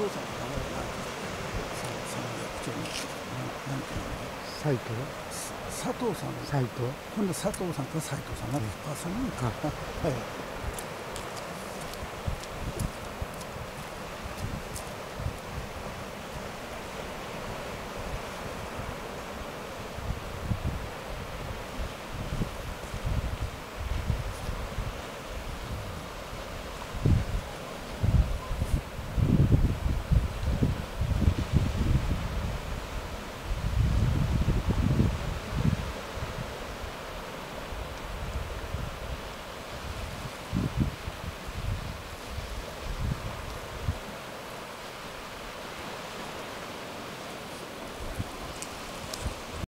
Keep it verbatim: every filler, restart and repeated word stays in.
父さんの名前が三役長のなんていうの斉藤佐藤さん斉藤今度佐藤さんか斉藤さんなんか、あ、その意味か。はい。